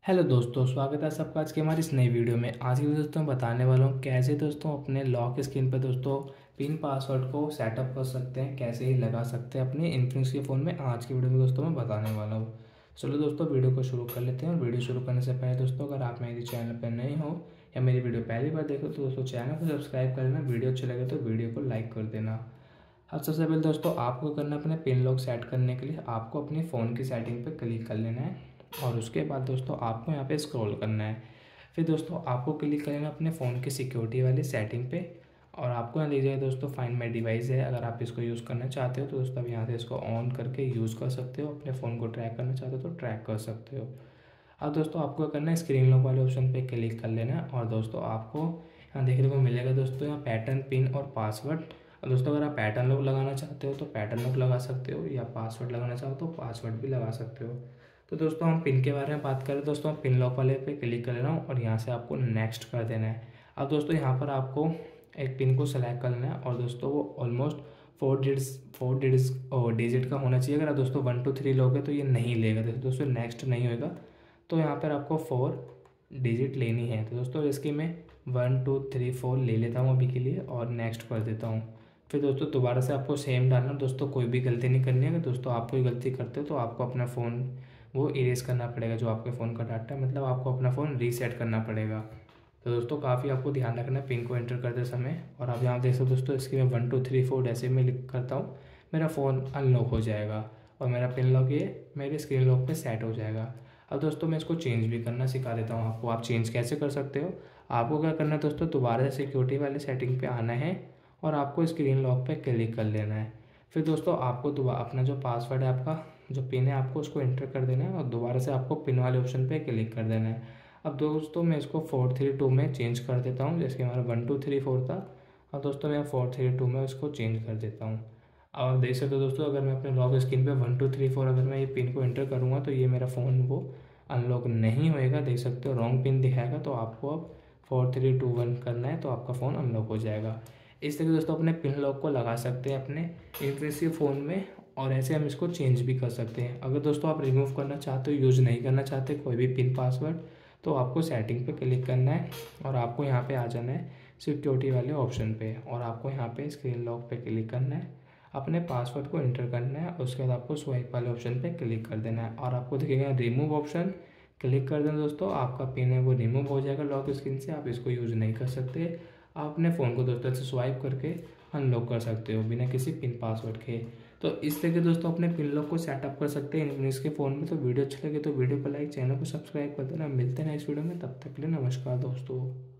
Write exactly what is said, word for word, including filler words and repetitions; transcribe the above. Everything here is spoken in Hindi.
हेलो दोस्तों, स्वागत है सबका आज की हमारी इस नई वीडियो में। आज की वीडियो दोस्तों मैं बताने वाला हूँ कैसे दोस्तों अपने लॉक स्क्रीन पर दोस्तों पिन पासवर्ड को सेटअप कर सकते हैं, कैसे ही लगा सकते हैं अपने इन्फिनिक्स के फ़ोन में। आज की वीडियो में दोस्तों मैं बताने वाला हूँ। चलो दोस्तों वीडियो को शुरू कर लेते हैं। और वीडियो शुरू करने से पहले दोस्तों अगर आप मेरे चैनल पर नए हो या मेरी वीडियो पहली बार देखो तो दोस्तों चैनल को सब्सक्राइब कर लेना। वीडियो अच्छा लगे तो वीडियो को लाइक कर देना। अब सबसे पहले दोस्तों आपको करना अपने पिन लॉक सेट करने के लिए आपको अपने फ़ोन की सेटिंग पर क्लिक कर लेना है। और उसके बाद दोस्तों आपको यहाँ पे स्क्रॉल करना है। फिर दोस्तों आपको क्लिक करना अपने फ़ोन की सिक्योरिटी वाली सेटिंग पे। और आपको यहाँ लीजिए दोस्तों फाइंड माई डिवाइस है। अगर आप इसको यूज़ करना चाहते हो तो दोस्तों आप यहाँ से इसको ऑन करके यूज़ कर सकते हो। अपने फ़ोन को ट्रैक करना चाहते हो तो ट्रैक कर सकते हो। अब दोस्तों आपको करना है स्क्रीन लॉक वाले ऑप्शन पे क्लिक कर लेना है। और दोस्तों आपको यहाँ देखने को मिलेगा दोस्तों यहाँ पैटर्न, पिन और पासवर्ड। और दोस्तों अगर आप पैटर्न लॉक लगाना चाहते हो तो पैटर्न लॉक लगा सकते हो, या पासवर्ड लगाना चाहो तो पासवर्ड भी लगा सकते हो। तो दोस्तों हम पिन के बारे में बात करें दोस्तों, हम पिन लॉक वाले पे क्लिक कर लेना हूँ और यहाँ से आपको नेक्स्ट कर देना है। अब दोस्तों यहाँ पर आपको एक पिन को सेलेक्ट कर लेना है। और दोस्तों वो almost four digits four digits digit का होना चाहिए। अगर आप दोस्तों वन टू थ्री लोगे तो ये नहीं लेगा, दोस्तों नेक्स्ट नहीं होगा। तो यहाँ पर आपको फोर डिजिट लेनी है। तो दोस्तों इसकी मैं वन टू थ्री फोर ले लेता हूँ अभी के लिए और नेक्स्ट कर देता हूँ। फिर दोस्तों दोबारा से आपको सेम डालना। दोस्तों कोई भी गलती नहीं करनी है। अगर दोस्तों आप कोई गलती करते हो तो आपको अपना फ़ोन वो इरेज करना पड़ेगा, जो आपके फ़ोन का डाटा है, मतलब आपको अपना फ़ोन रीसेट करना पड़ेगा। तो दोस्तों काफ़ी आपको ध्यान रखना है पिन को एंटर करते समय। और आप यहाँ देख सकते हो दोस्तों इसकी मैं वन टू थ्री फोर ऐसे में लिख करता हूँ, मेरा फ़ोन अनलॉक हो जाएगा और मेरा पिन लॉक ये मेरे स्क्रीन लॉक पे सेट हो जाएगा। अब दोस्तों मैं इसको चेंज भी करना सिखा देता हूँ आपको। आप चेंज कैसे कर सकते हो, आपको क्या करना है दोस्तों, दोबारा से सिक्योरिटी वाली सेटिंग पे आना है और आपको स्क्रीन लॉक पे क्लिक कर लेना है। फिर दोस्तों आपको दोबारा अपना जो पासवर्ड है, आपका जो पिन है, आपको उसको एंटर कर देना है और दोबारा से आपको पिन वाले ऑप्शन पे क्लिक कर देना है। अब दोस्तों मैं इसको फोर थ्री टू में चेंज कर देता हूँ, जैसे हमारा वन टू थ्री फोर था। अब दोस्तों मैं फोर थ्री टू में इसको चेंज कर देता हूँ। और देख सकते हो दोस्तों अगर मैं अपने लॉक स्क्रीन पे वन टू थ्री फोर अगर मैं ये पिन को एंटर करूँगा तो ये मेरा फ़ोन वो अनलॉक नहीं होएगा। देख सकते हो रॉन्ग पिन दिखाएगा। तो आपको अब फोर थ्री टू वन करना है तो आपका फ़ोन अनलॉक हो जाएगा। इस तरीके दोस्तों अपने पिन लॉक को लगा सकते हैं अपने इन्फिनिक्स के फ़ोन में। और ऐसे हम इसको चेंज भी कर सकते हैं। अगर दोस्तों आप रिमूव करना चाहते हो, यूज़ नहीं करना चाहते कोई भी पिन पासवर्ड, तो आपको सेटिंग पे क्लिक करना है और आपको यहाँ पे आ जाना है सिक्योरिटी वाले ऑप्शन पे। और आपको यहाँ पे स्क्रीन लॉक पे क्लिक करना है, अपने पासवर्ड को एंटर करना है। उसके बाद आपको स्वाइप वाले ऑप्शन पे क्लिक कर देना है और आपको दिखेगा रिमूव ऑप्शन, क्लिक कर देना दोस्तों। आपका पिन है वो रिमूव हो जाएगा लॉक स्क्रीन से। आप इसको यूज़ नहीं कर सकते। आप अपने फ़ोन को दोस्तों से स्वाइप करके अनलॉक कर सकते हो बिना किसी पिन पासवर्ड के। तो इस तरीके दोस्तों अपने पिन लॉक को सेटअप कर सकते हैं इन्फिनिक्स के फ़ोन में। तो वीडियो अच्छी लगे तो वीडियो को लाइक, चैनल को सब्सक्राइब कर देना। मिलते हैं इस वीडियो में, तब तक के लिए नमस्कार दोस्तों।